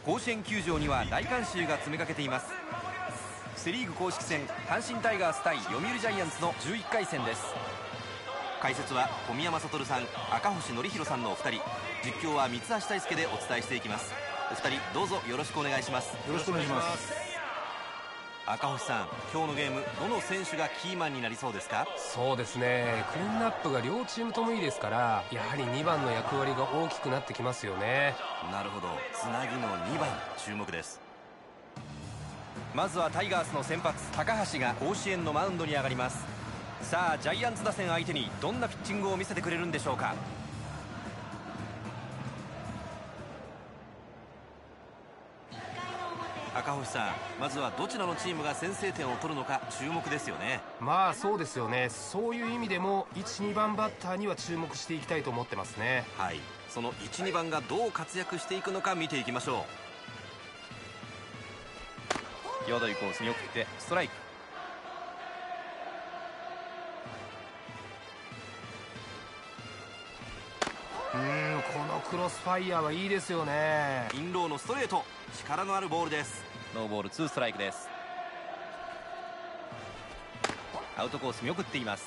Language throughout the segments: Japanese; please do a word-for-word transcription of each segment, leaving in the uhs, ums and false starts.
甲子園球場には大観衆が詰めかけています。セリーグ公式戦、阪神タイガース対読売ジャイアンツのじゅういっかい戦です。解説は小宮山悟さん、赤星憲広さんのお二人、実況は三橋大輔でお伝えしていきます。お二人どうぞよろしくお願いします。 よろしくお願いします。 赤星さん、今日のゲームどの選手がキーマンになりそうですか？ そうですね、クリーンナップが両チームともいいですから、やはりにばんの役割が大きくなってきますよね。 なるほど、つなぎのにばん注目です。まずはタイガースの先発高橋が甲子園のマウンドに上がります。さあジャイアンツ打線相手にどんなピッチングを見せてくれるんでしょうか。赤星さん、まずはどちらのチームが先制点を取るのか注目ですよね。 まあそうですよね。そういう意味でもいち、にばんバッターには注目していきたいと思ってますね。 はい、そのいち、にばんがどう活躍していくのか見ていきましょう。際どいコースに送ってストライク。 うーん、このクロスファイヤーはいいですよね。 インローのストレート、力のあるボールです。ノーボールツーストライクです。アウトコース見送っています。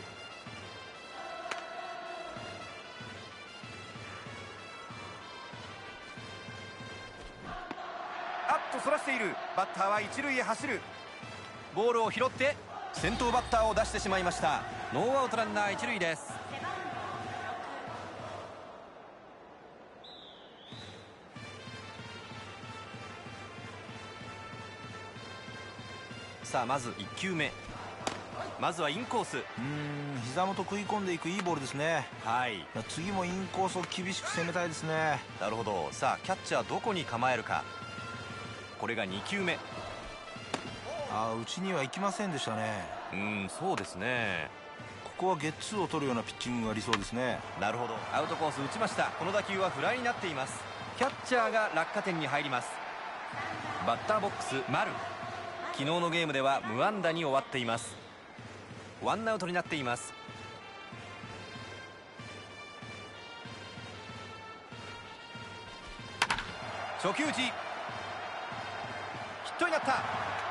あっとそらしている。バッターは一塁へ走る。ボールを拾って先頭バッターを出してしまいました。ノーアウトランナー一塁です。さあまずいっきゅうめ、まずはインコース。 うーん、膝元食い込んでいくいいボールですね。 はい、 次もインコースを厳しく攻めたいですね。 なるほど。さあキャッチャーどこに構えるか。これがにきゅうめ。 ああ、内には行きませんでしたね。 うん、そうですね。 ここはゲッツーを取るようなピッチングが理想ですね。 なるほど、アウトコース打ちました。この打球はフライになっています。キャッチャーが落下点に入ります。バッターボックス丸、昨日のゲームでは無安打に終わっています。ワンアウトになっています。初球打ち、ヒットになった。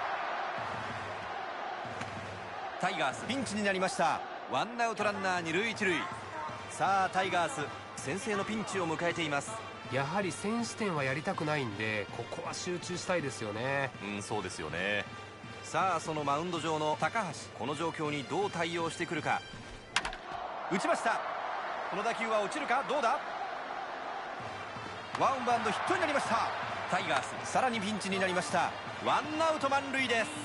タイガースピンチになりました。ワンアウトランナー二塁一塁。さあタイガース先制のピンチを迎えています。 やはり先取点はやりたくないんで、ここは集中したいですよね。 うん、そうですよね。さあそのマウンド上の高橋、この状況にどう対応してくるか。打ちました。この打球は落ちるか、どうだ。ワンバウンドヒットになりました。タイガースさらにピンチになりました。ワンアウト満塁です。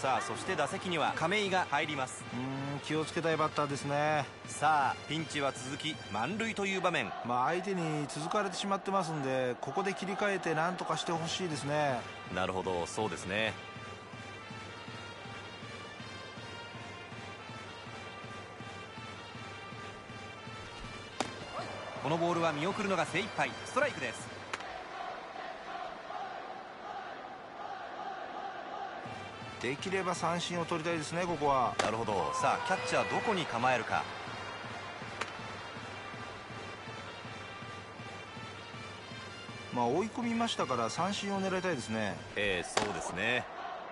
さあそして打席には亀井が入ります。 うーん、気をつけたいバッターですね。 さあピンチは続き満塁という場面。 まあ相手に続かれてしまってますんで、ここで切り替えて何とかしてほしいですね。 なるほど、そうですね。このボールは見送るのが精一杯。ストライクです。 できれば三振を取りたいですね、ここは。 なるほど。さあキャッチャーどこに構えるか。 まあ追い込みましたから三振を狙いたいですね。 えー、そうですね。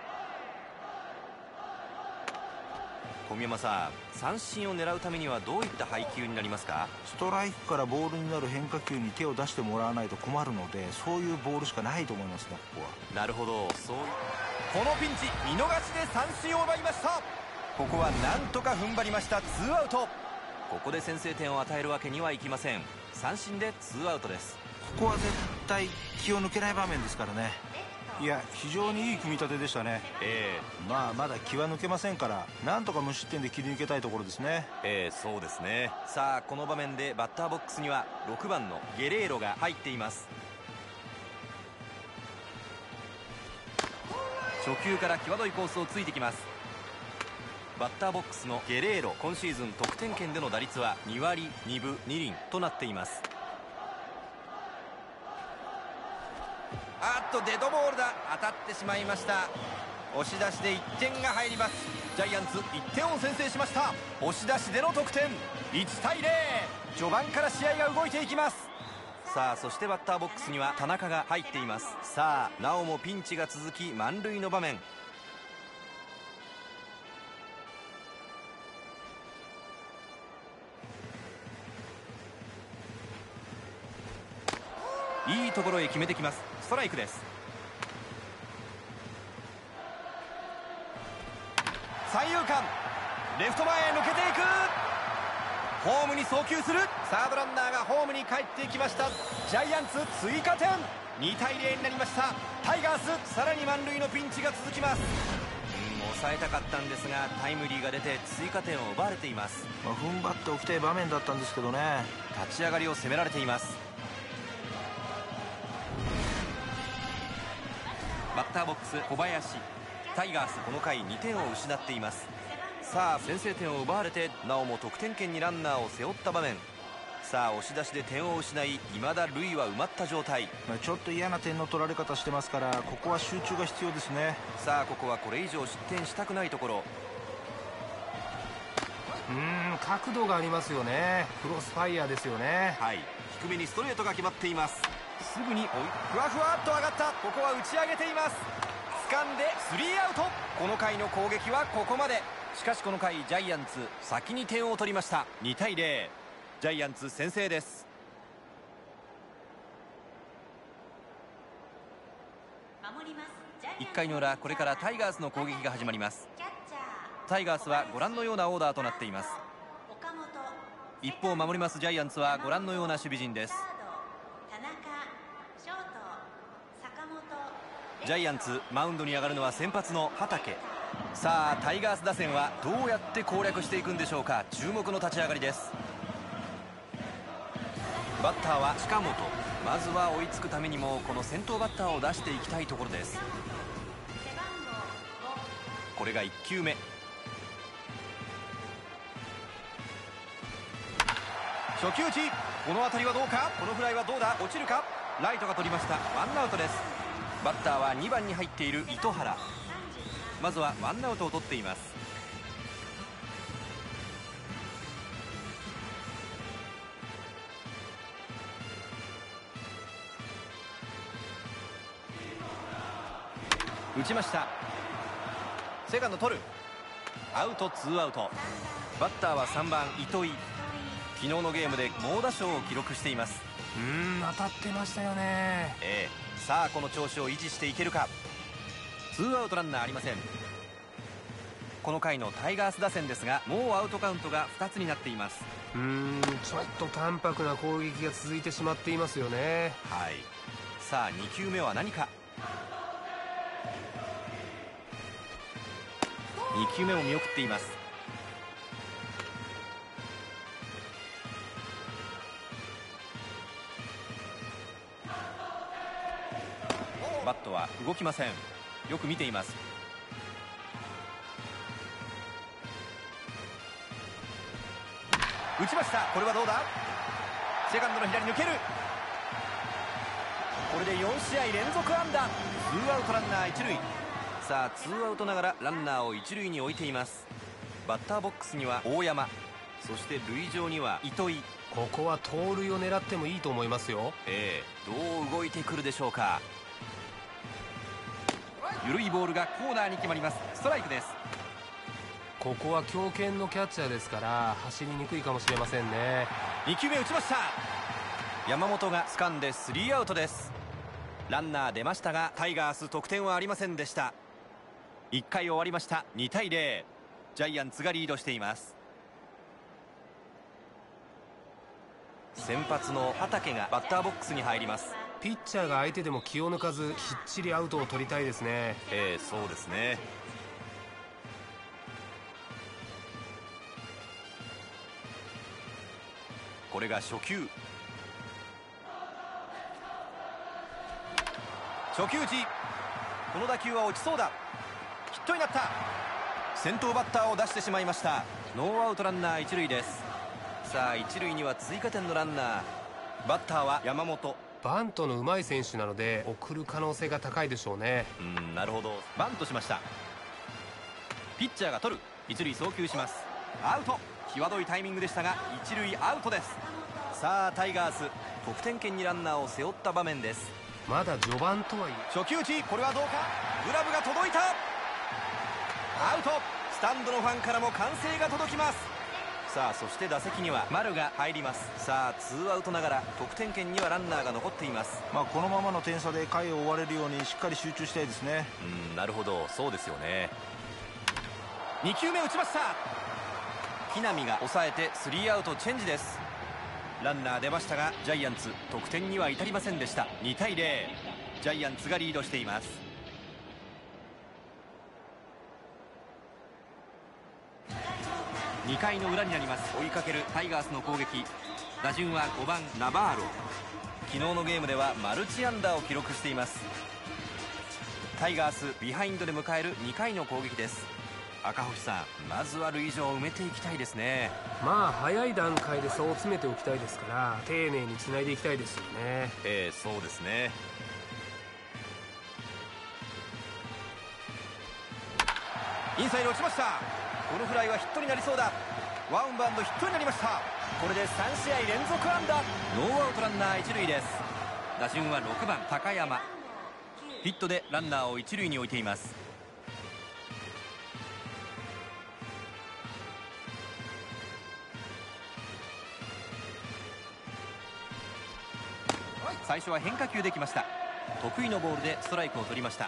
小宮山さん、三振を狙うためにはどういった配球になりますか？ ストライクからボールになる変化球に手を出してもらわないと困るので、そういうボールしかないと思いますね、ここは。 なるほど、そう。このピンチ見逃しで三振を奪いました。ここはなんとか踏ん張りました。ツーアウト。ここで先制点を与えるわけにはいきません。三振でツーアウトです。 ここは絶対気を抜けない場面ですからね。いや、非常にいい組み立てでしたね。 ええー、まあまだ気は抜けませんから、なんとか無失点で切り抜けたいところですね。 えー、そうですね。さあこの場面でバッターボックスにはろくばんのゲレーロが入っています。初球から際どいコースをついてきます。バッターボックスのゲレーロ、今シーズン得点圏での打率はにわりにぶにりんとなっています。あっとデッドボールだ。当たってしまいました。押し出しでいってんが入ります。ジャイアンツいってんを先制しました。押し出しでの得点、いちたいゼロ。序盤から試合が動いていきます。 さあそしてバッターボックスには田中が入っています。さあなおもピンチが続き満塁の場面。いいところへ決めてきます。ストライクです。三遊間レフト前へ抜けていく。ホームに送球する。サードランナーがホームに帰ってきました。ジャイアンツ追加点。にたいゼロになりました。タイガースさらに満塁のピンチが続きます。うん抑えたかったんですがタイムリーが出て追加点を奪われています。 まあ、踏ん張っておきたい場面だったんですけどね。 立ち上がりを攻められています。バッターボックス小林。タイガースこの回にてんを失っています。さあ先制点を奪われてなおも得点圏にランナーを背負った場面。さあ押し出しで点を失い未だ塁は埋まった状態。 まあ、ちょっと嫌な点の取られ方してますからここは集中が必要ですね。 さあここはこれ以上失点したくないところ。 うーん角度がありますよね。クロスファイヤーですよね。 はい低めにストレートが決まっています。すぐに追いふわふわっと上がった。ここは打ち上げています。掴んでスリーアウト。この回の攻撃はここまで。しかしこの回ジャイアンツ先に点を取りました。にたいゼロ。ジャイアンツ先制です。いっかいの裏これからタイガースの攻撃が始まります。タイガースはご覧のようなオーダーとなっています。一方守りますジャイアンツはご覧のような守備陣です。ジャイアンツマウンドに上がるのは先発の畠。さあタイガース打線はどうやって攻略していくんでしょうか。注目の立ち上がりです。バッターは近本。まずは追いつくためにもこの先頭バッターを出していきたいところです。これがいっきゅうめ。初球打ち。この当たりはどうか。このフライはどうだ。落ちるか。ライトが取りました。ワンアウトです。バッターはにばんに入っている糸原。まずはワンアウトを取っています。打ちました。セカンド取る。アウトツーアウト。バッターはさんばん糸井。昨日のゲームで猛打賞を記録しています。 うーん当たってましたよね。 ええさあこの調子を維持していけるか。ツーアウトランナーありません。この回のタイガース打線ですがもうアウトカウントがふたつになっています。 うーんちょっと淡白な攻撃が続いてしまっていますよね。 はい。さあにきゅうめは何か。にきゅうめも見送っています。バットは動きません。よく見ています。打ちました。これはどうだ。セカンドの左抜ける。これでよんしあい連続安打。ツーアウトランナー一塁。さあツーアウトながらランナーを一塁に置いています。バッターボックスには大山、そして塁上には糸井。 ここは盗塁を狙ってもいいと思いますよ。 ええどう動いてくるでしょうか。緩いボールがコーナーに決まります。ストライクです。 ここは強肩のキャッチャーですから走りにくいかもしれませんね。 にきゅうめ打ちました。山本が掴んでスリーアウトです。ランナー出ましたがタイガース得点はありませんでした。いっかい終わりました。にたいゼロ。ジャイアンツがリードしています。先発の畠がバッターボックスに入ります。 ピッチャーが相手でも気を抜かずきっちりアウトを取りたいですね。 ええそうですね。これが初球。初球打ち。この打球は落ちそうだ。ヒットになった。先頭バッターを出してしまいました。ノーアウトランナー一塁です。さあ一塁には追加点のランナー。バッターは山本。 バントの上手い選手なので送る可能性が高いでしょうね。 うんなるほど。バントしました。ピッチャーが取る。一塁送球します。アウト。際どいタイミングでしたが一塁アウトです。 さあタイガース得点圏にランナーを背負った場面です。 まだ序盤とはいえ初球打ち、これはどうか。グラブが届いた。アウト。スタンドのファンからも歓声が届きます。さあそして打席には丸が入ります。さあツーアウトながら得点圏にはランナーが残っています。 まあ、このままの点差で回を終われるようにしっかり集中したいですね。 うん、なるほど、そうですよね。に球目打ちました。木浪が抑えてスリーアウトチェンジです。ランナー出ましたがジャイアンツ得点には至りませんでした。にたいゼロ、ジャイアンツがリードしています。にかいの裏になります。追いかけるタイガースの攻撃。打順はごばんナバーロ。昨日のゲームではマルチ安打を記録しています。タイガースビハインドで迎えるにかいの攻撃です。赤星さん、まずは塁上を埋めていきたいですね。 まあ早い段階で差を詰めておきたいですから丁寧につないでいきたいですよね。 ええ、そうですね。インサイド落ちました。このフライはヒットになりそうだ。ワンバウンドヒットになりました。これでさん試合連続安打。ノーアウトランナー一塁です。打順はろくばん高山。ヒットでランナーを一塁に置いています。最初は変化球できました。得意のボールでストライクを取りました。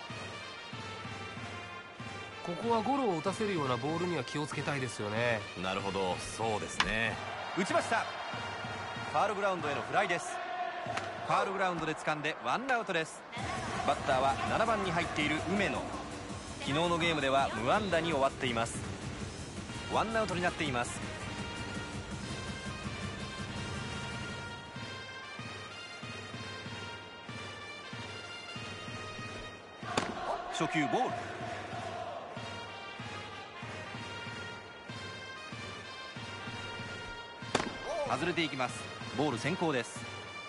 ここはゴロを打たせるようなボールには気をつけたいですよね。 なるほど、そうですね。打ちました。ファウルグラウンドへのフライです。ファウルグラウンドで掴んでワンアウトです。バッターはななばんに入っている梅野。昨日のゲームでは無安打に終わっています。ワンアウトになっています。初球ボール。外れていきます。ボール先行です。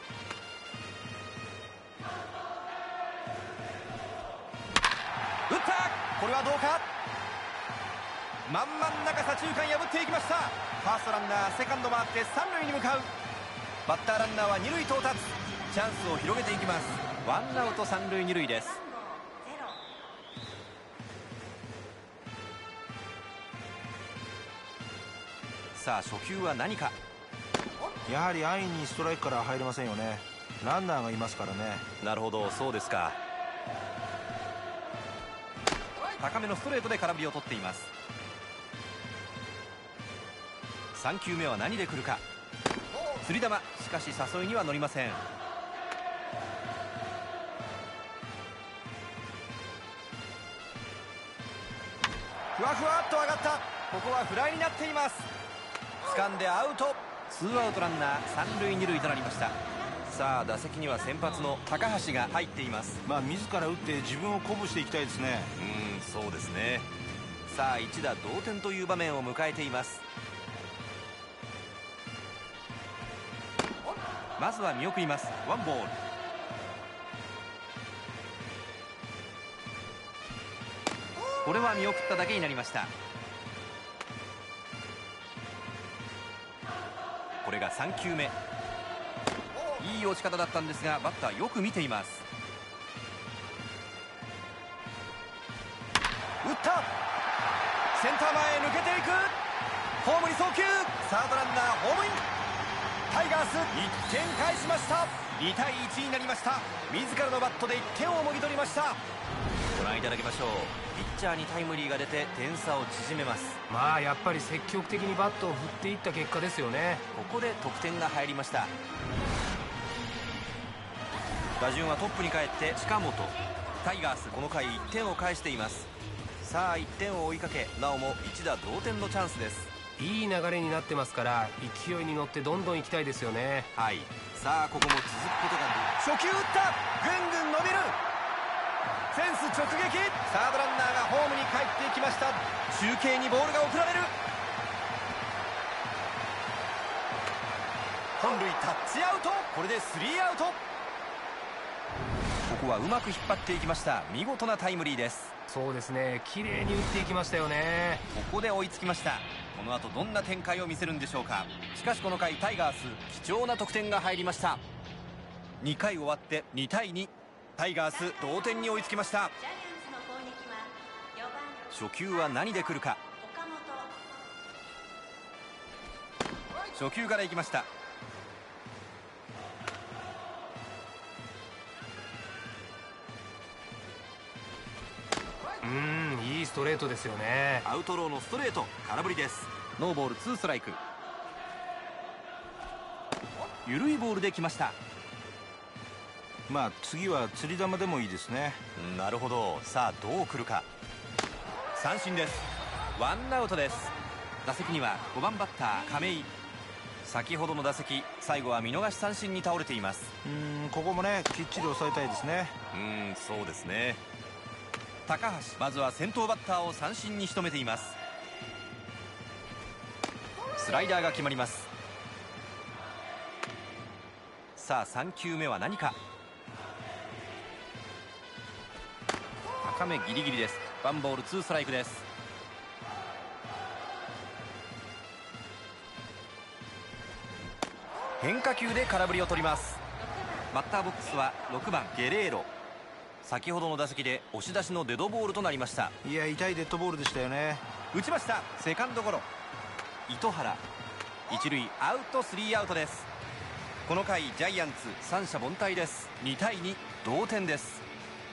打った。これはどうか。真ん真ん中左中間破っていきました。ファーストランナーセカンド回って三塁に向かう。バッターランナーは二塁到達。チャンスを広げていきます。ワンアウト三塁二塁です。さあ初球は何か。 やはり安易にストライクから入れませんよね。ランナーがいますからね。 なるほど、そうですか。高めのストレートで空振りを取っています。さん球目は何で来るか。釣り球、しかし誘いには乗りません。ふわふわっと上がった。ここはフライになっています。掴んでアウト。ツーアウトランナー三塁二塁となりました。さあ打席には先発の高橋が入っています。 まあ自ら打って自分を鼓舞していきたいですね。 うん、そうですね。さあ一打同点という場面を迎えています。まずは見送ります。ワンボール。これは見送っただけになりました。これがさん球目。いい落ち方だったんですがバッターよく見ています。打った。センター前へ抜けていく。ホームに送球。サードランナーホームイン。タイガースいってん返しました。にたいいちになりました。自らのバットでいってんをもぎ取りました。ご覧いただきましょう。ピッチャーにタイムリーが出て点差を縮めます。 まあやっぱり積極的にバットを振っていった結果ですよね。 ここで得点が入りました。打順はトップに帰って近本。タイガースこの回いってんを返しています。さあいってんを追いかけなおも一打同点のチャンスです。 いい流れになってますから勢いに乗ってどんどん行きたいですよね。 はい。さあここも続くことが。初球打った。ぐんぐん伸びる。フェンス直撃。サードランナーがホームに帰っていきました。中継にボールが送られる。本塁タッチアウト。これでスリーアウト。ここはうまく引っ張っていきました。見事なタイムリーです。 そうですね、綺麗に打っていきましたよね。 ここで追いつきました。この後どんな展開を見せるんでしょうか。しかしこの回タイガース貴重な得点が入りました。にかい終わってにたいに、タイガース同点に追いつきました。初球は何で来るか。初球からいきました。 うーん、いいストレートですよね。 アウトローのストレート、空振りです。ノーボールツーストライク。緩いボールで来ました。 まあ次は釣り球でもいいですね。 なるほど。さあどう来るか。三振です。ワンアウトです。打席にはごばんバッター亀井。先ほどの打席、最後は見逃し三振に倒れています。 うーん、ここもねきっちり抑えたいですね。 うーん、そうですね。高橋、まずは先頭バッターを三振に仕留めています。スライダーが決まります。さあさんきゅうめは何か。高めギリギリです。ワンボールツーストライクです。変化球で空振りを取ります。バッターボックスはろくばんゲレーロ。先ほどの打席で押し出しのデッドボールとなりました。 いや、痛いデッドボールでしたよね。 打ちました。セカンドゴロ。糸原、一塁アウト、スリーアウトです。この回ジャイアンツ三者凡退です。にたいに、同点です。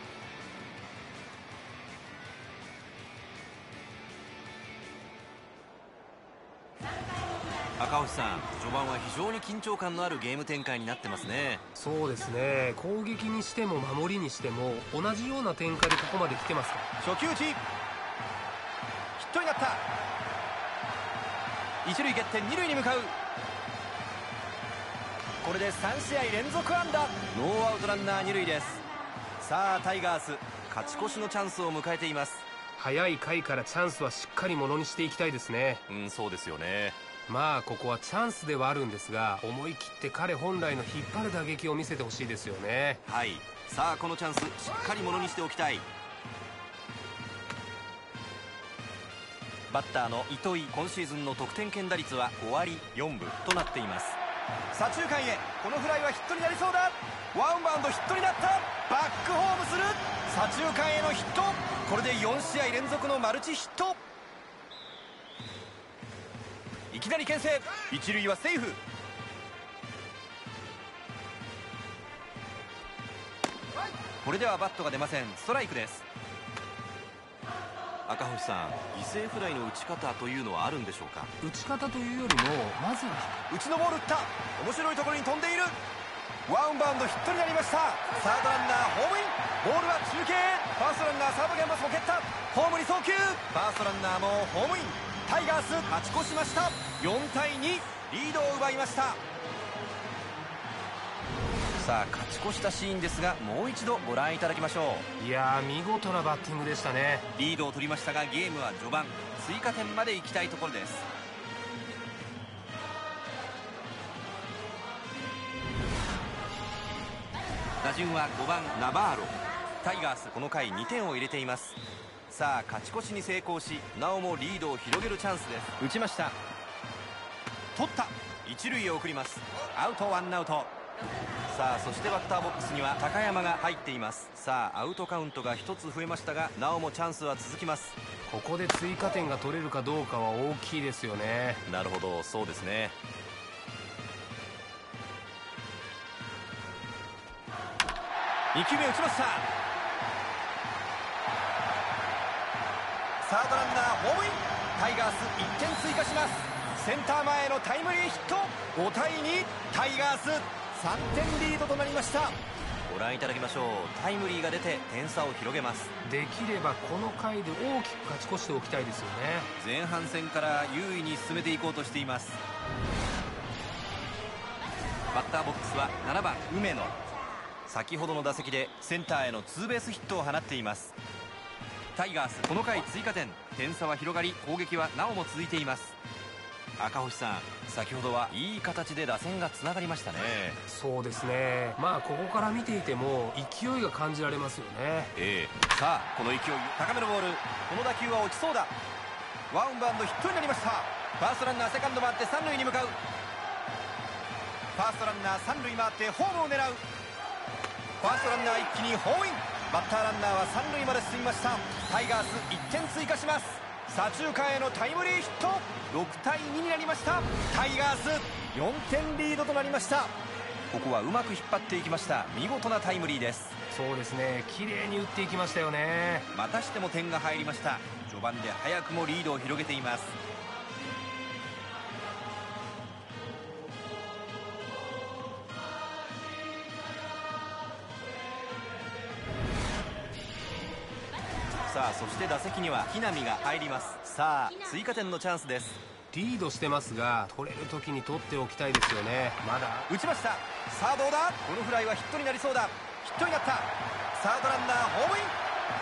赤星さん、序盤は非常に緊張感のあるゲーム展開になってますね。 そうですね、攻撃にしても守りにしても同じような展開でここまで来てますか。 初球打ち、ヒットになった。一塁蹴って二塁に向かう。これでさんしあい連続安打。ノーアウトランナー二塁です。さあタイガース勝ち越しのチャンスを迎えています。 早い回からチャンスはしっかりものにしていきたいですね。 うん、そうですよね。 まあここはチャンスではあるんですが、思い切って彼本来の引っ張る打撃を見せてほしいですよね。 はい、さあこのチャンスしっかりものにしておきたい。バッターの糸井、今シーズンの得点圏打率はごわりよんぶとなっています。左中間へ、このフライはヒットになりそうだ。ワンバウンドヒットになった。バックホームする。左中間へのヒット。これでよんしあい連続のマルチヒット。いきなり牽制。一塁はセーフ。これではバットが出ません。ストライクです。赤星さん、犠牲フライの打ち方というのはあるんでしょうか。 打ち方というよりもまずは内のボール打った。面白いところに飛んでいる。ワンバウンドヒットになりました。サードランナーホームイン。ボールは中継。ファーストランナーサードキャンバスも蹴った。ホームに送球。ファーストランナーもホームイン。タイガース勝ち越しました。よんたいに、リードを奪いました。さあ勝ち越したシーンですが、もう一度ご覧いただきましょいやー、見事なバッティングでしたね。 う。リードを取りましたが、ゲームは序盤、追加点まで行きたいところです。打順はごばんナバーロ。タイガースこの回にてんを入れています。さあ勝ち越しに成功し、なおもリードを広げるチャンスです。打ちました。取った。一塁へ送ります。アウト、ワンアウト。さあそしてバッターボックスには高山が入っています。さあアウトカウントがひとつ増えましたが、なおもチャンスは続きます。 ここで追加点が取れるかどうかは大きいですよね。 なるほど、そうですね。にきゅうめ打ちました。サードランナーホームイン。タイガースいってん追加します。センター前へのタイムリーヒット。ごたいに、タイガースさんてんリードとなりました。ご覧いただきましょう。タイムリーが出て点差を広げます。 できればこの回で大きく勝ち越しておきたいですよね。 前半戦から優位に進めていこうとしています。バッターボックスはななばん梅野。先ほどの打席でセンターへのツーベースヒットを放っています。タイガースこの回追加点。点差は広がり、攻撃はなおも続いています。 赤星さん、先ほどはいい形で打線がつながりましたね。 そうですね、まあここから見ていても勢いが感じられますよね。 ええ、さあこの勢い、高めのボール、この打球は落ちそうだ。ワンバウンドヒットになりました。ファーストランナーセカンド回って三塁に向かう。ファーストランナー三塁回ってホームを狙う。ファーストランナー一気にホームイン。バッターランナーは三塁まで進みました。タイガースいってん追加します。左中間へのタイムリーヒット。ろくたいにになりました。タイガースよんてんリードとなりました。ここはうまく引っ張っていきました。見事なタイムリーです。 そうですね、綺麗に打っていきましたよね。 またしても点が入りました。序盤で早くもリードを広げています。さあそして打席には木浪が入ります。さあ追加点のチャンスです。 リードしてますが、取れる時に取っておきたいですよね。まだ打ちました。さあどうだ。このフライはヒットになりそうだ。ヒットになった。サードランナーホームイン。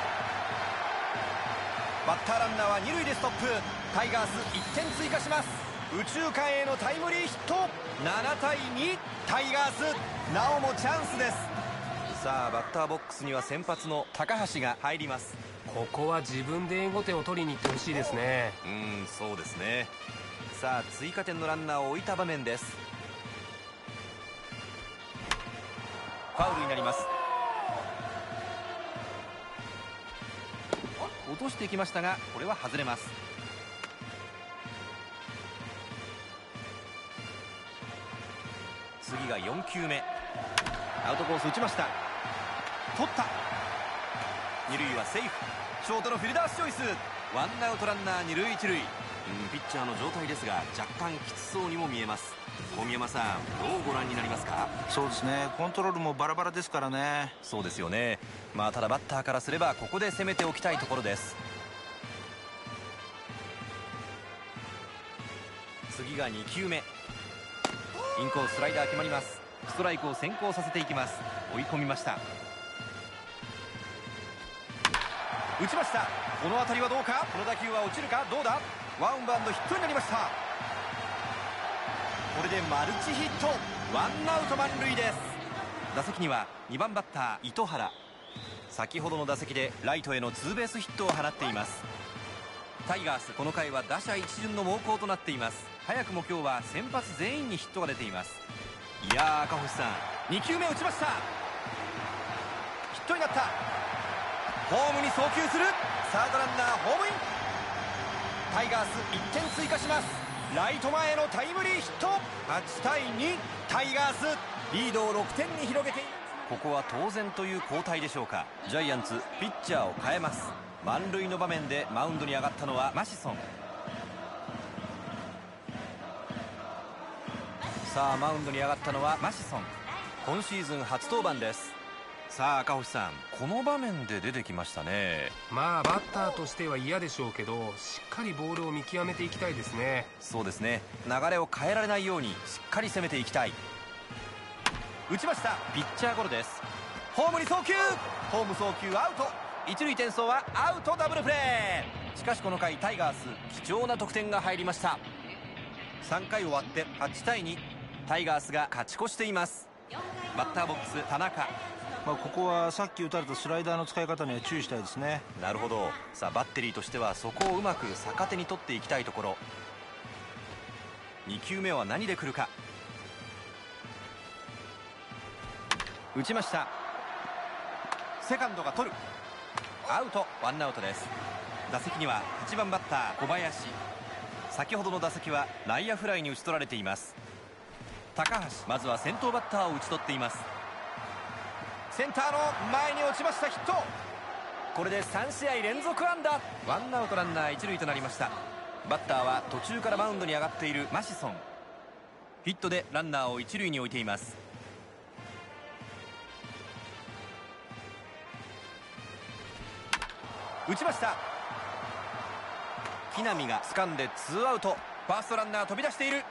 バッターランナーは二塁でストップ。タイガースいってん追加します。右中間へのタイムリーヒット。ななたいに、タイガースなおもチャンスです。さあバッターボックスには先発の高橋が入ります。 ここは自分で援護点を取りに行ってほしいですね。 うーん、そうですね。さあ追加点のランナーを置いた場面です。ファウルになります。落としてきましたがこれは外れます。次がよんきゅうめ。アウトコース打ちました。取った。二塁はセーフ。ショートのフィルダースチョイス。ワンアウトランナー二塁一塁。うん、ピッチャーの状態ですが若干きつそうにも見えます。小宮山さん、どうご覧になりますか？ そうですね、コントロールもバラバラですからね。 そうですよね。まあただバッターからすればここで攻めておきたいところです。次がにきゅうめ。インコーススライダー決まります。ストライクを先行させていきます。追い込みました。打ちました。この当たりはどうか。この打球は落ちるか。どうだ。ワンバウンドヒットになりました。これでマルチヒット。ワンアウト満塁です。打席にはにばんバッター糸原。先ほどの打席でライトへのツーベースヒットを放っています。タイガースこの回は打者一巡の猛攻となっています。早くも今日は先発全員にヒットが出ています。いやー赤星さん、にきゅうめ打ちました。ヒットになった。ホームに送球する。サードランナーホームイン。タイガースいってん追加します。ライト前へのタイムリーヒット。はちたいに、タイガースリードをろくてんに広げています。ここは当然という交代でしょうか。ジャイアンツピッチャーを変えます。満塁の場面でマウンドに上がったのはマシソン。さあマウンドに上がったのはマシソン。今シーズン初登板です。さあ赤星さん、この場面で出てきましたね。 まあバッターとしては嫌でしょうけど、しっかりボールを見極めていきたいですね。 そうですね、流れを変えられないようにしっかり攻めていきたい。打ちました。ピッチャーゴロです。ホームに送球。ホーム送球アウト。一塁転送はアウト。ダブルプレー。しかしこの回タイガース貴重な得点が入りました。さんかい終わってはちたいに、タイガースが勝ち越しています。バッターボックス田中。 まあ、ここはさっき打たれたスライダーの使い方には注意したいですね。 なるほど。さあバッテリーとしてはそこをうまく逆手に取っていきたいところ。にきゅうめは何で来るか。打ちました。セカンドが取る。アウト。ワンアウトです。打席にははちばんバッター小林。先ほどの打席は内野フライに打ち取られています。高橋、まずは先頭バッターを打ち取っています。センターの前に落ちました。ヒット。これでさんしあい連続安打。ワンアウトランナー一塁となりました。バッターは途中からマウンドに上がっているマシソン。ヒットでランナーを一塁に置いています。打ちました。木浪が掴んでツーアウト。ファーストランナー飛び出している。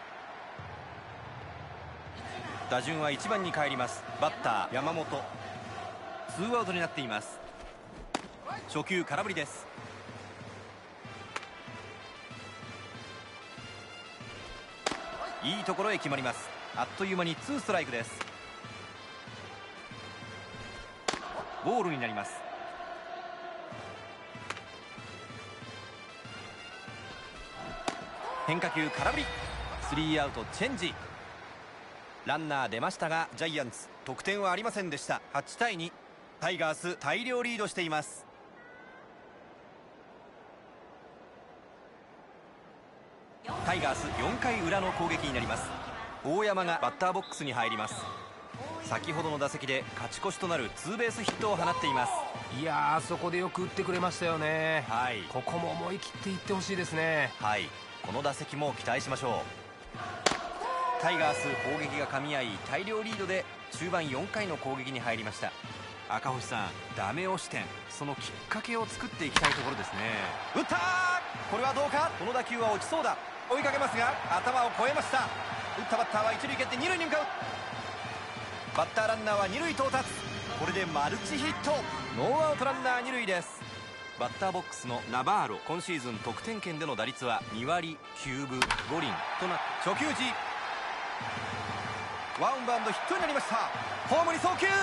打順はいちばんに帰ります。バッター山本。ツーアウトになっています。初球空振りです。 いいところへ決まります。あっという間にツーストライクです。ボールになります。変化球空振り、スリーアウトチェンジ。ランナー出ましたがジャイアンツ得点はありませんでした。はちたいに、タイガース大量リードしています。タイガースよんかい裏の攻撃になります。大山がバッターボックスに入ります。先ほどの打席で勝ち越しとなるツーベースヒットを放っています。 いやー、あそこでよく打ってくれましたよね。 はい、 ここも思い切っていってほしいですね。 はい、この打席も期待しましょう。タイガース攻撃が噛み合い大量リードで中盤よんかいの攻撃に入りました。赤星さん、ダメ押し点、そのきっかけを作っていきたいところですね。打ったー、これはどうか。この打球は落ちそうだ。追いかけますが頭を越えました。打ったバッターは一塁蹴って二塁に向かう。バッターランナーは二塁到達。これでマルチヒット。ノーアウトランナー二塁です。バッターボックスのナバーロ、今シーズン得点圏での打率はにわりきゅうぶごりんとなって、初球打ち、ワンバウンドヒットになりました。ホームに送球。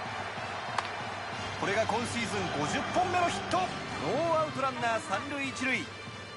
これが今シーズンごじゅっぽんめのヒット。ノーアウトランナー三塁一塁。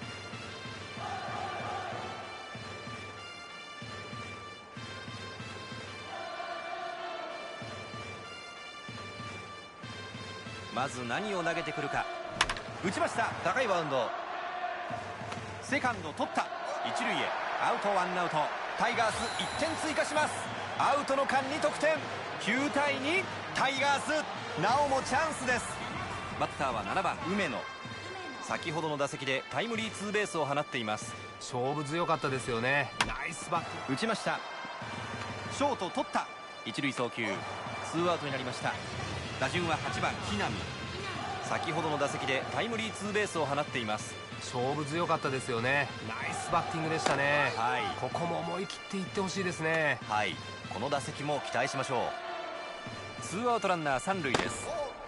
まず何を投げてくるか。打ちました。高いバウンド。セカンド取った。一塁へアウト、ワンアウト。タイガースいってん追加します。アウトの間に得点。きゅうたいに、タイガースなおもチャンスです。バッターはななばん梅野。先ほどの打席でタイムリーツーベースを放っています。 勝負強かったですよね。ナイスバット。 打ちました。ショート取った。一塁送球、ツーアウトになりました。打順ははちばん木浪。先ほどの打席でタイムリーツーベースを放っています。 勝負強かったですよね。ナイスバッティングでしたね。 はい、 ここも思い切っていってほしいですね。 はい、この打席も期待しましょう。ツーアウトランナー三塁です。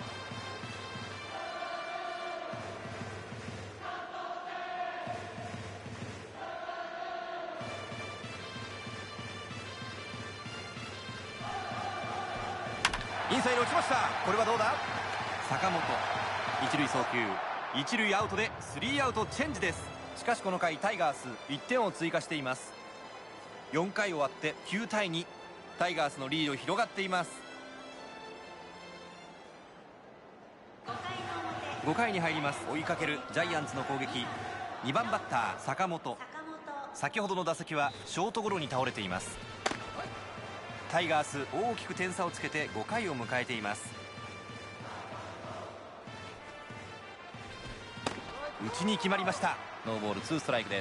インサイド打ちました。これはどうだ。坂本、一塁送球、一塁アウトでスリーアウトチェンジです。しかしこの回タイガースいってんを追加しています。よんかい終わってきゅうたいに、タイガースのリード広がっています。ごかいに入ります。追いかけるジャイアンツの攻撃。にばんバッター坂本。先ほどの打席はショートゴロに倒れています。タイガース大きく点差をつけてごかいを迎えています。内に決まりました。ノーボールツーストライクです。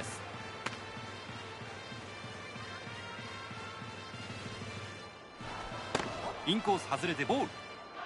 インコース外れてボール。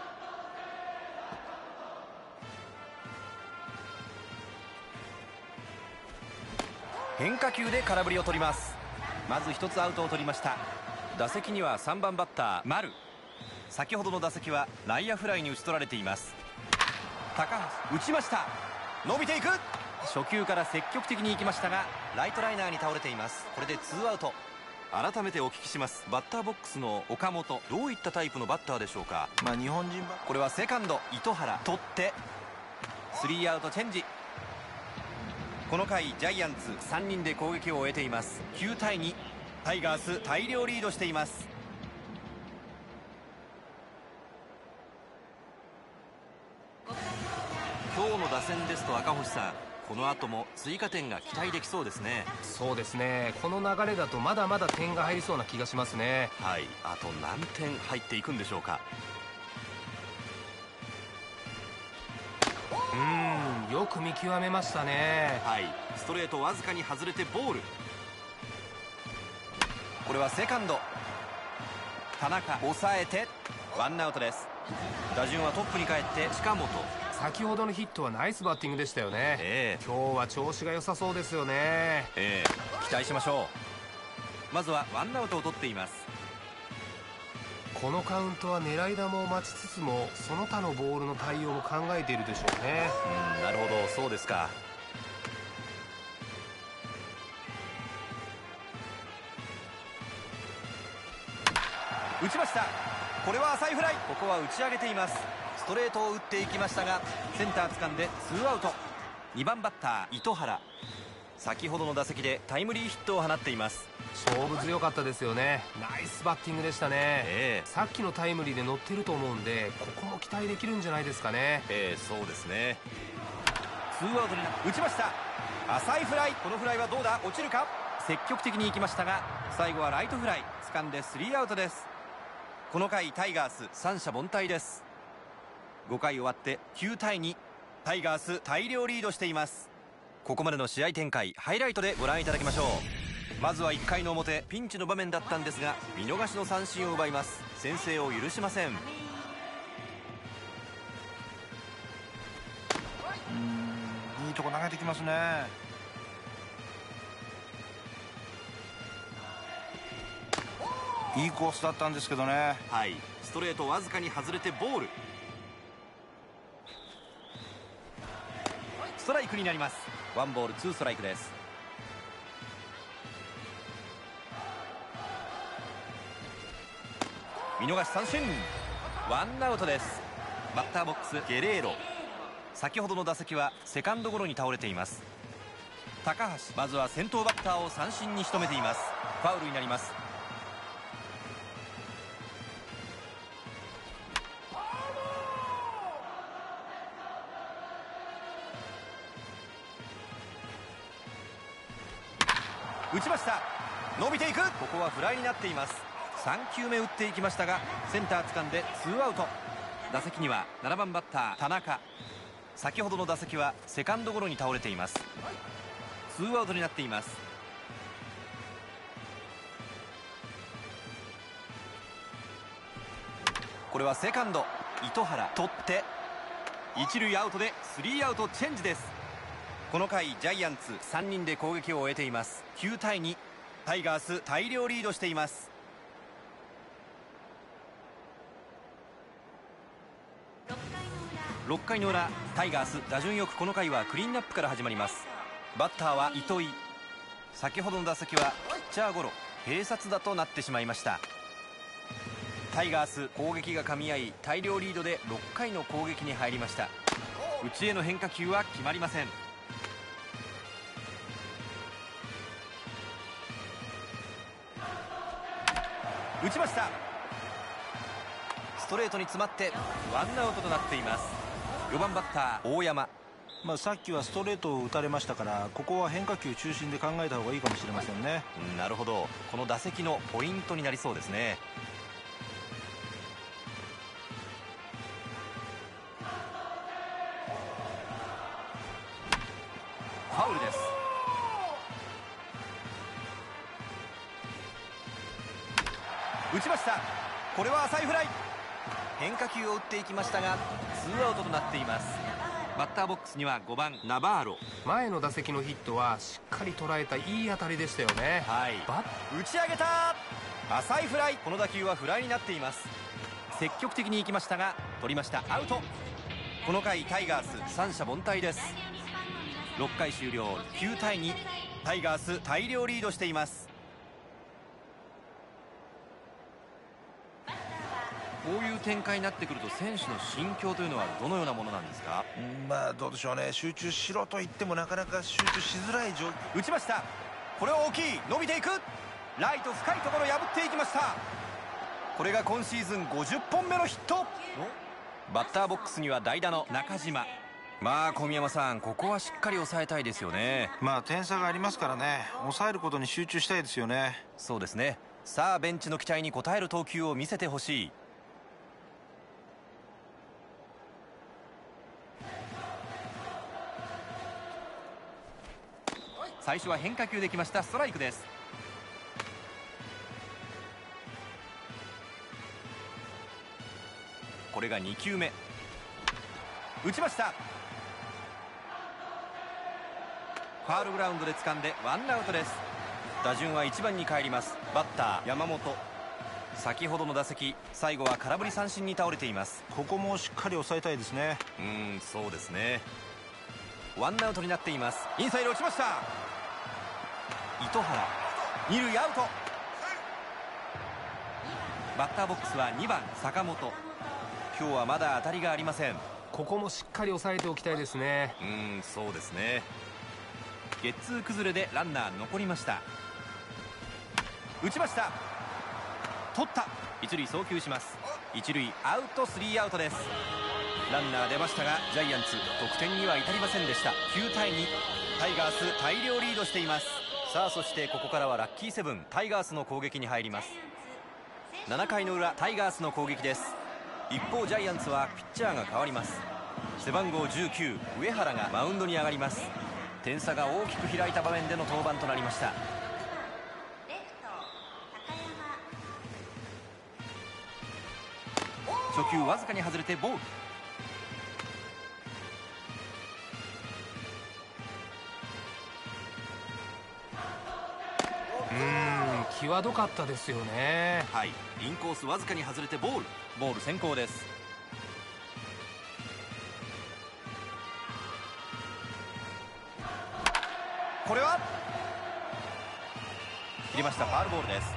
変化球で空振りを取ります。まず一つアウトを取りました。打席にはさんばんバッター丸。先ほどの打席は内野フライに打ち取られています。高橋打ちました。伸びていく。初球から積極的に行きましたがライトライナーに倒れています。これでツーアウト。改めてお聞きします。バッターボックスの岡本、どういったタイプのバッターでしょうか。 まあ日本人バッこれはセカンド糸原取ってスリーアウトチェンジ。この回ジャイアンツさんにんで攻撃を終えています。きゅうたいに、タイガース大量リードしています。今日の打線ですと赤星さん、この後も追加点が期待できそうですね。 そうですね。この流れだとまだまだ点が入りそうな気がしますね。 はい、あと何点入っていくんでしょうか。 うーん、よく見極めましたね。 はい、ストレートわずかに外れてボール。これはセカンド田中抑えてワンアウトです。打順はトップに帰って近本。 先ほどのヒットはナイスバッティングでしたよね。 ええ、 今日は調子が良さそうですよね。 ええ、期待しましょう。まずはワンアウトを取っています。 このカウントは狙い球を待ちつつもその他のボールの対応も考えているでしょうね。 うん、なるほど、そうですか。 打ちました。これは浅いフライ。ここは打ち上げています。ストレートを打っていきましたがセンター掴んでツーアウト。にばんバッター糸原、先ほどの打席でタイムリーヒットを放っています。 勝負強かったですよね。ナイスバッティングでしたね、 えー、 さっきのタイムリーで乗ってると思うんでここも期待できるんじゃないですかね。 えー、そうですね。ツーアウトにな打ちました。浅いフライ。このフライはどうだ、落ちるか。積極的に行きましたが最後はライトフライ。掴んでスリーアウトです。この回タイガース三者凡退です。ごかい終わってきゅうたいに、タイガース大量リードしています。ここまでの試合展開ハイライトでご覧いただきましょう。まずはいっかいの表、ピンチの場面だったんですが見逃しの三振を奪います。先制を許しません。 うーん、いいとこ投げてきますね。いいコースだったんですけどね。 はい、ストレートわずかに外れてボール。ストライクになります。ワンボールツーストライクです。見逃し三振、ワンアウトです。バッターボックスゲレーロ、先ほどの打席はセカンドゴロに倒れています。高橋、まずは先頭バッターを三振に仕留めています。ファウルになります。打ちました。伸びていく。ここはフライになっています。さんきゅうめ打っていきましたがセンター掴んでツーアウト。打席にはななばんバッター田中、先ほどの打席はセカンドゴロに倒れています。ツーアウトになっています。これはセカンド糸原取って一塁アウトでスリーアウトチェンジです。この回ジャイアンツさんにんで攻撃を終えています。きゅうたいに、タイガース大量リードしています。ろっかいの裏、タイガース打順よくこの回はクリーンナップから始まります。バッターは糸井、先ほどの打席はピッチャーゴロ、併殺打となってしまいました。タイガース攻撃が噛み合い大量リードでろっかいの攻撃に入りました。内への変化球は決まりません。打ちました。ストレートに詰まってワンアウトとなっています。よばんバッター大山、 まあ、さっきはストレートを打たれましたからここは変化球中心で考えた方がいいかもしれませんね。 うん、なるほど。この打席のポイントになりそうですね。ファウルです。打ちました。これは浅いフライ。変化球を打っていきましたがツーアウトとなっています。バッターボックスにはごばんナバーロ。 前の打席のヒットはしっかり捉えたいい当たりでしたよね。 はい、 バ打ち上げた。浅いフライ。この打球はフライになっています。積極的に行きましたが取りました。アウト。この回タイガース三者凡退です。ろっかい終了、きゅうたいに、タイガース大量リードしています。こういう展開になってくると選手の心境というのはどのようなものなんですか？ まあどうでしょうね。集中しろと言ってもなかなか集中しづらい状況。 打ちました。これは大きい。伸びていく。ライト深いところ破っていきました。これが今シーズンごじゅっぽんめのヒット。バッターボックスには代打の中島。まあ小宮山さん、ここはしっかり抑えたいですよね。 まあ点差がありますからね、抑えることに集中したいですよね。 そうですね。さあベンチの期待に応える投球を見せてほしい。最初は変化球できました。ストライクです。これがにきゅうめ。打ちました。ファウルグラウンドで掴んでワンアウトです。打順はいちばんに帰ります。バッター山本、先ほどの打席最後は空振り三振に倒れています。 ここもしっかり抑えたいですね。 うーん、そうですね。ワンアウトになっています。インサイド落ちました。糸原、二塁アウト。 バッターボックスはにばん坂本。今日はまだ当たりがありません。 ここもしっかり抑えておきたいですね。 うーん、そうですね。ゲッツー崩れでランナー残りました。打ちました。取った。一塁送球します。一塁アウト、スリーアウトです。ランナー出ましたがジャイアンツ得点には至りませんでした。きゅうたいに、タイガース大量リードしています。さあそしてここからはラッキーセブンタイガースの攻撃に入ります。ななかいの裏、タイガースの攻撃です。一方ジャイアンツはピッチャーが変わります。背番号じゅうきゅう、上原がマウンドに上がります。点差が大きく開いた場面での登板となりました。初球わずかに外れてボール。 うーん、際どかったですよね。 はい、インコースわずかに外れてボール。ボール先行です。これは切りました。ファウルボールです。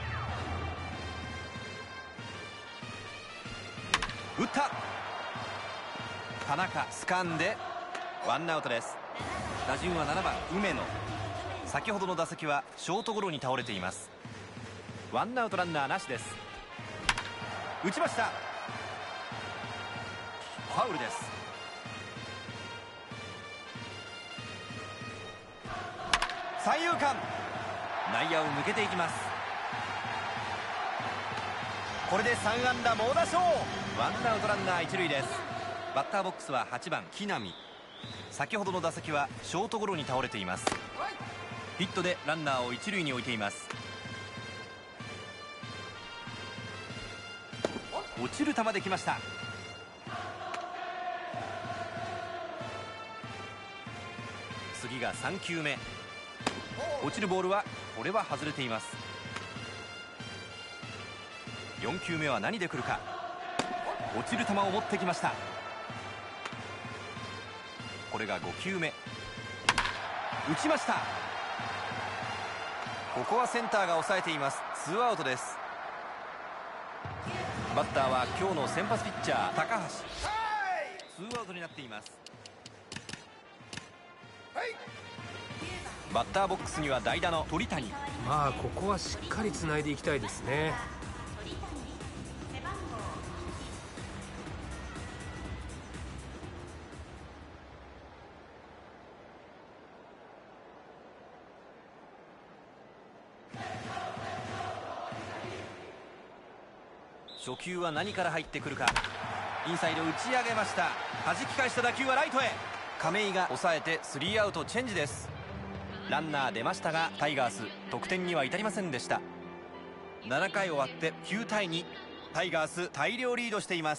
打った。田中掴んでワンアウトです。打順はななばん梅野。先ほどの打席はショートゴロに倒れています。ワンアウトランナーなしです。打ちました。ファウルです。三遊間、内野を抜けていきます。これでさんあんだ猛打賞。ワンアウトランナー一塁です。バッターボックスははちばん木浪。先ほどの打席はショートゴロに倒れています。ヒットでランナーを一塁に置いています。落ちる球できました。次がさんきゅうめ。落ちるボールはこれは外れています。よんきゅうめは何で来るか。落ちる球を持ってきました。これがごきゅうめ。打ちました。ここはセンターが抑えています。ツーアウトです。バッターは今日の先発ピッチャー高橋。ツーアウトになっています。バッターボックスには代打の鳥谷。 まあここはしっかりつないでいきたいですね。 初球は何から入ってくるか。インサイド打ち上げました。弾き返した打球はライトへ。亀井が抑えてスリーアウトチェンジです。ランナー出ましたがタイガース得点には至りませんでした。ななかい終わってきゅうたいに、タイガース大量リードしています。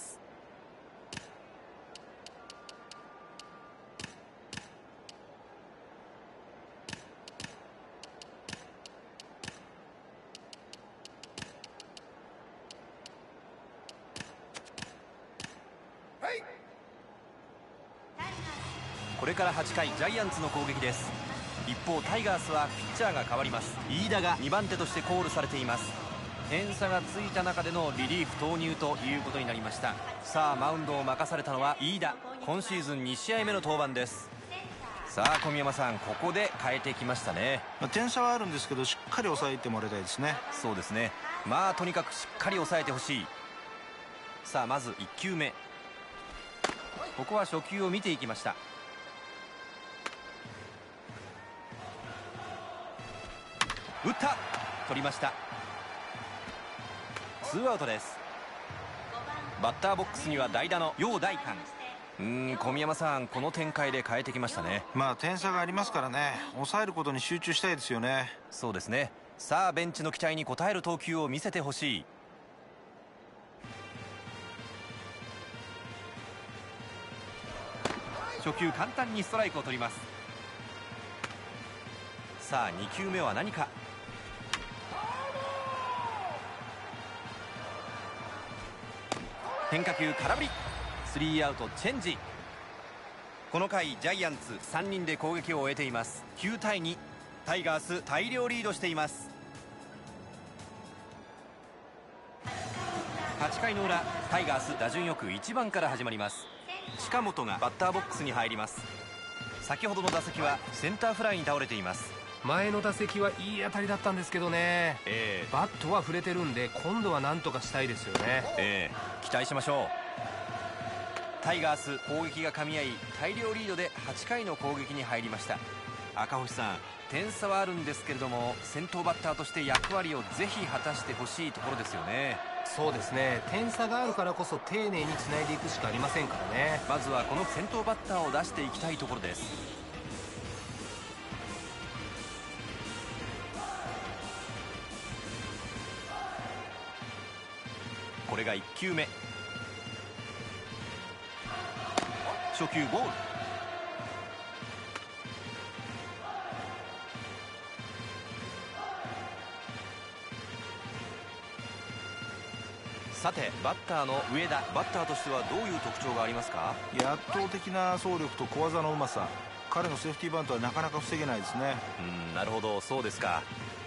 これからはちかいジャイアンツの攻撃です。一方タイガースはピッチャーが変わります。飯田がにばんてとしてコールされています。点差がついた中でのリリーフ投入ということになりました。さあマウンドを任されたのは飯田。今シーズンにしあいめの登板です。さあ小宮山さん、ここで変えてきましたね。 点差はあるんですけどしっかり抑えてもらいたいですね。 そうですね。まあとにかくしっかり抑えてほしい。さあまずいっきゅうめ。ここは初球を見ていきました。打った。取りました。ツーアウトです。バッターボックスには代打の陽大館。うーん、小宮山さん、この展開で変えてきましたね。 まあ点差がありますからね、抑えることに集中したいですよね。 そうですね。さあベンチの期待に応える投球を見せてほしい。初球簡単にストライクを取ります。さあにきゅうめは何か。変化球空振り。スリーアウトチェンジ。この回ジャイアンツさんにんで攻撃を終えています。きゅうたいに、タイガース大量リードしています。 はちかいの裏、タイガース打順よくいちばんから始まります。近本がバッターボックスに入ります。先ほどの打席はセンターフライに倒れています。 前の打席はいい当たりだったんですけどね、えー、バットは触れてるんで今度は何とかしたいですよね。 えー、期待しましょう。タイガース攻撃が噛み合い大量リードではちかいの攻撃に入りました。赤星さん、点差はあるんですけれども先頭バッターとして役割をぜひ果たしてほしいところですよね。 そうですね、点差があるからこそ丁寧につないでいくしかありませんからね。 まずはこの先頭バッターを出していきたいところです。これがいっきゅうめ、初球ボール。さてバッターの上田、バッターとしてはどういう特徴がありますか？ 圧倒的な走力と小技のうまさ、彼のセーフティーバントはなかなか防げないですね。 うん、なるほど、そうですか。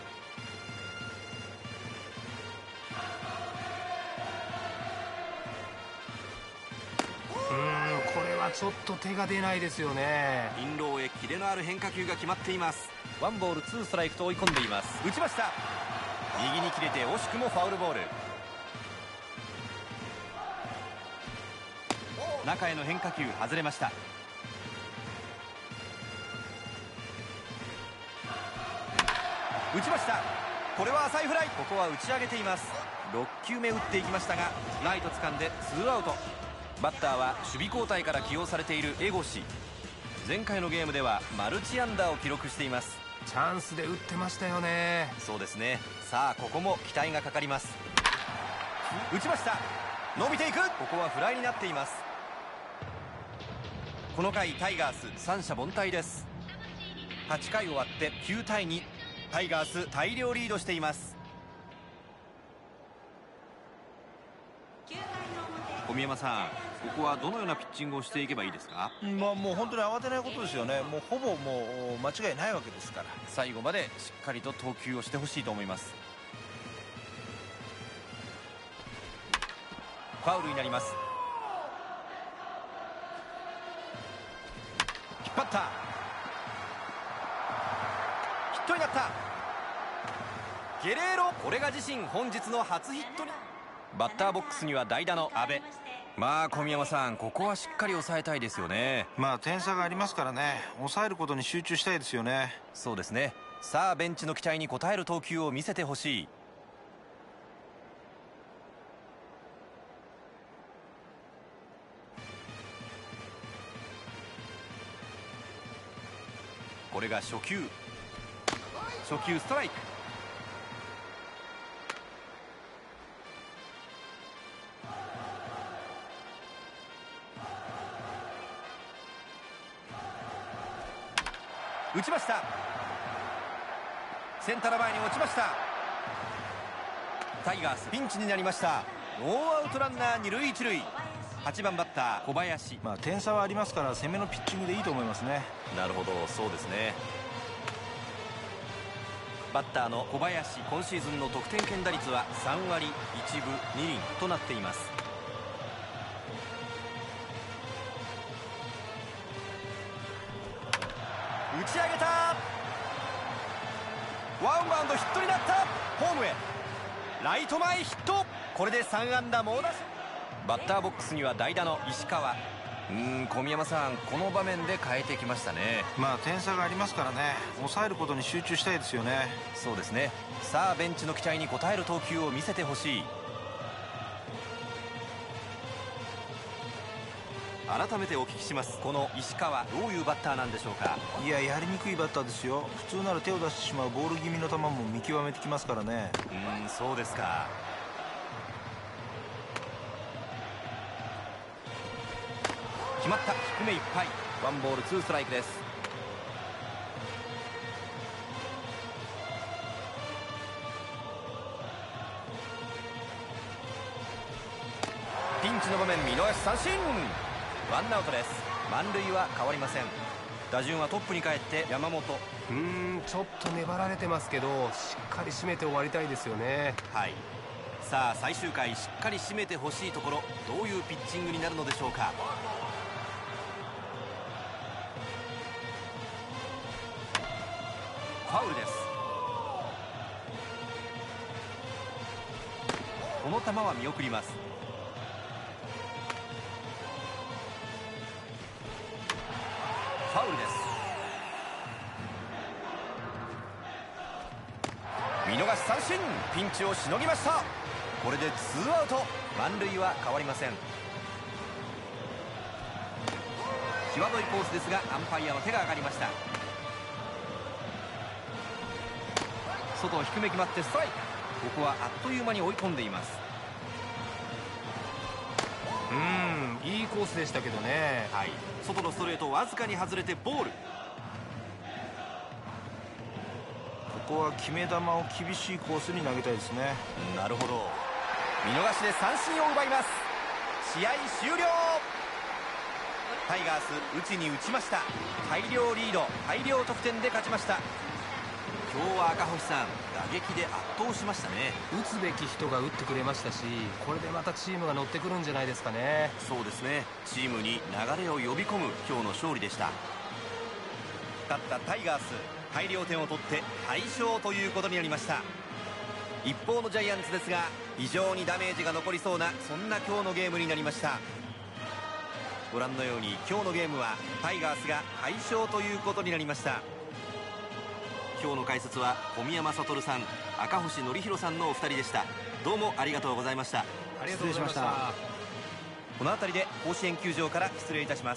うーん、これはちょっと手が出ないですよね。 インローへキレのある変化球が決まっています。ワンボールツーストライクと追い込んでいます。打ちました。右に切れて惜しくもファウルボール。中への変化球外れました。打ちました。これは浅いフライ。ここは打ち上げています。ろっきゅうめ打っていきましたがライト掴んでツーアウト。バッターは守備交代から起用されている江越。前回のゲームではマルチ安打を記録しています。 チャンスで打ってましたよね。 そうですね。さあここも期待がかかります。打ちました。伸びていく。ここはフライになっています。この回タイガース三者凡退です。はちかい終わってきゅうたいに、タイガース大量リードしています。小宮山さん、ここはどのようなピッチングをしていけばいいですか？ まあ、もう本当に慌てないことですよね。もうほぼもう間違いないわけですから、 最後までしっかりと投球をしてほしいと思います。ファウルになります。引っ張った。ヒットになった。ゲレーロ、これが自身本日の初ヒットに。バッターボックスには代打の阿部。まあ小宮山さん、ここはしっかり抑えたいですよね。 まあ点差がありますからね、抑えることに集中したいですよね。 そうですね。さあベンチの期待に応える投球を見せてほしい。これが初球。初球ストライク。打ちました。センターの前に落ちました。タイガースピンチになりました。ノーアウトランナー二塁一塁。はちばんバッター小林。 まあ点差はありますから攻めのピッチングでいいと思いますね。 なるほど、そうですね。バッターの小林、今シーズンの得点圏打率はさんわりいちぶにりんとなっています。打ち上げた。ワンバウンドヒットになった。ホームへライト前ヒット。これでさんあんだ猛打賞。バッターボックスには代打の石川。うーん、小宮山さん、この場面で変えてきましたね。 まあ点差がありますからね、抑えることに集中したいですよね。 そうですね。さあベンチの期待に応える投球を見せてほしい。改めてお聞きします。この石川、どういうバッターなんでしょうか？ いや、やりにくいバッターですよ。普通なら手を出してしまうボール気味の球も見極めてきますからね。 うーん、そうですか。決まった。低めいっぱい。ワンボールツーストライクです。ピンチの場面、見逃し三振。ワンアウトです。満塁は変わりません。打順はトップに帰って山本。 うーん、ちょっと粘られてますけどしっかり締めて終わりたいですよね。 はい。 さあ最終回しっかり締めてほしいところ、どういうピッチングになるのでしょうか。ファウルです。この球は見送ります。ファウルです。見逃し三振、ピンチをしのぎました。これでツーアウト、満塁は変わりません。際どいコースですがアンパイアの手が上がりました。外を低め決まってストライク。ここはあっという間に追い込んでいます。 うーん、いいコースでしたけどね。 はい、外のストレートわずかに外れてボール。 ここは決め球を厳しいコースに投げたいですね。 なるほど、見逃しで三振を奪います。試合終了。タイガース打ちに打ちました。大量リード、大量得点で勝ちました。今日は赤星さん、打撃で圧倒しましたね。 打つべき人が打ってくれましたし、これでまたチームが乗ってくるんじゃないですかね。 そうですね、チームに流れを呼び込む今日の勝利でした。勝ったタイガース、大量点を取って大勝ということになりました。一方のジャイアンツですが、非常にダメージが残りそうな、そんな今日のゲームになりました。ご覧のように今日のゲームはタイガースが大勝ということになりました。今日の解説は小宮山悟さん、赤星憲広さんのお二人でした。どうもありがとうございました。 ありがとうございました。 この辺りで甲子園球場から失礼いたします。